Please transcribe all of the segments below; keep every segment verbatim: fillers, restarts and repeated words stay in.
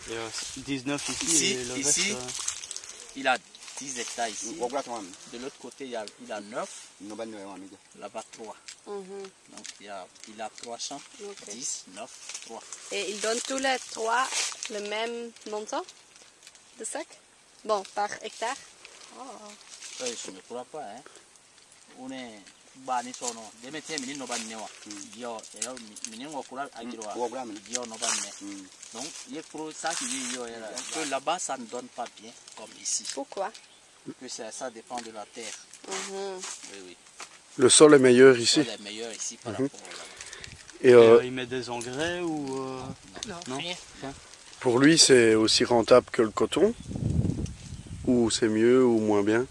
Et euh, dix-neuf ici, Ici, et le ici reste, euh... il a dix hectares ici. De l'autre côté, il a, il a neuf. Là-bas, trois. Mm-hmm. Donc, il a, il a trois champs. Okay. dix, neuf, trois. Et il donne tous les trois le même montant de sac? Bon, par hectare? Oh. Euh, je ne crois pas. Hein. On est... bani sono de metie mini no banne wa yo yo mini ngo kula agiro wa yo no banne donc il pro ça qui yo que là-bas ça ne donne pas bien comme ici. Pourquoi? Que ça ça dépend de la terre. Mm-hmm. Oui oui. Le sol est meilleur ici. Le sol est meilleur ici par mm-hmm. rapport là-bas. Et, euh, Et euh, il met des engrais ou euh... non, non, rien. Pour lui c'est aussi rentable que le coton ou c'est mieux ou moins bien?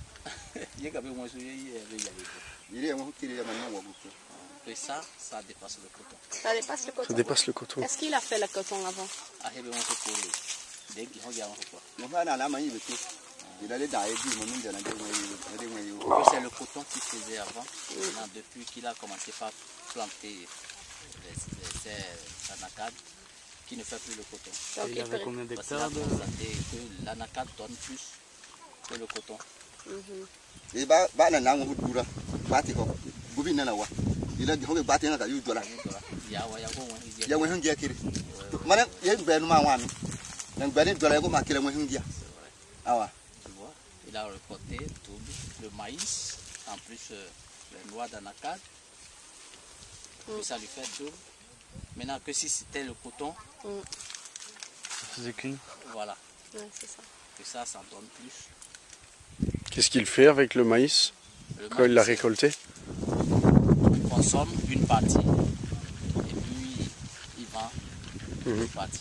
Et ça, ça dépasse le coton. Ça dépasse le coton. Ça dépasse le coton. Est-ce qu'il a fait le coton avant? C'est le coton qu'il faisait avant. Maintenant, depuis qu'il a commencé par planter les anacardes, qui ne fait plus le coton. Donc, il y avait combien d'hectares de... que l'anacard donne plus que le coton. Et bah, bah, là, on vous dira, bâti quoi, gouverne là, ouais. Il a dit que bâti là, il y a dollar. Il y a il y a un gars qui est. Madame, il y a une belle maman. Donc, belle dollar, vous marquez le moins un gars. Ah ouais. Tu vois, il a récolté tout le maïs, en plus euh, les noix d'anacarde. Puis ça lui fait double. Maintenant que si c'était le coton, ça faisait qu'une. Voilà. Ouais, c'est ça. Que ça, ça donne plus. Qu'est-ce qu'il fait avec le maïs le quand maïs, il l'a récolté? On consomme une partie et puis il vend mmh. une partie.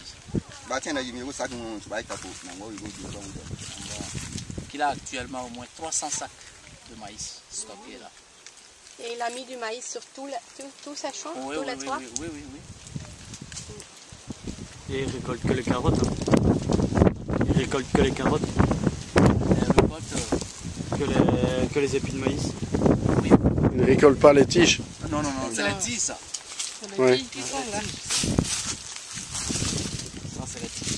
Il a actuellement au moins trois cents sacs de maïs stockés là. Et il a mis du maïs sur tous tout, tout ses champs, oui, tous oui, les oui, trois? Oui, oui, oui, oui. Et il récolte que les carottes. Hein. Il récolte que les carottes. Il récolte euh... que, les, que les épis de maïs. Oui. Il ne récolte pas les tiges. Non, non, non, c'est les tiges ça. C'est les ouais. tiges qui sont là. Ça, c'est les tiges.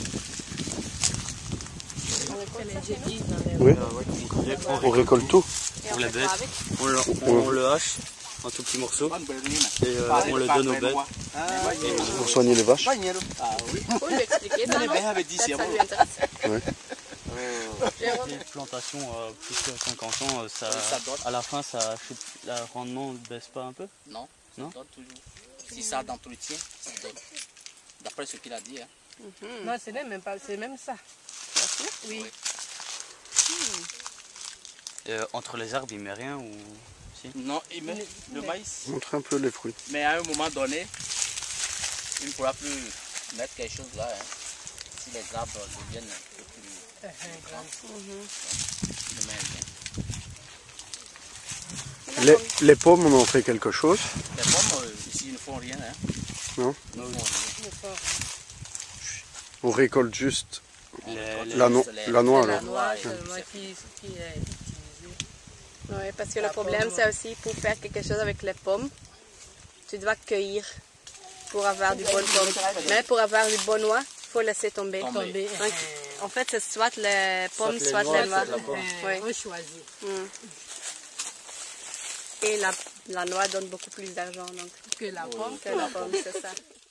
On récolte ça chez nous? Oui. On, on récolte tout. Et on on les fait bête, quoi avec? on, le, on, on le hache en tout petits morceaux et euh, on le donne aux bêtes. Pour soigner les vaches. Ah oui. Faut lui expliquer ça, non? Ça lui intéresse. Ouais. Les plantations euh, plus que cinquante ans, euh, ça, ça à la fin, ça chute, le rendement ne baisse pas un peu? Non, ça non donne toujours. Si ça d'entretien, ça donne. D'après ce qu'il a dit. Hein. Mm-hmm. Non, c'est même, pas, même ça. Oui. oui. Hmm. Euh, entre les arbres, il met rien ou si? Non, il met le, le maïs. Montre un peu les fruits. Mais à un moment donné, il ne pourra plus mettre quelque chose là. Hein. Si les arbres deviennent un peu plus grands, Mm-hmm. il ne met rien. Les, les pommes, on en fait quelque chose? Les pommes, euh, ici, ils ne font rien. Hein. Non, ils ne font rien. On récolte juste les, la, no les, la noix. La alors. noix seulement qui, qui est utilisée. Oui, parce que la le problème, pomme. c'est aussi pour faire quelque chose avec les pommes, tu dois cueillir pour avoir du bon pomme. Mais pour avoir du bon noix, il faut laisser tomber. tomber. Donc, en fait, c'est soit les pommes, soit, soit les noix. Oui. On choisit. Mm. Et la, la noix donne beaucoup plus d'argent donc que la pomme. Que la pomme, c'est ça.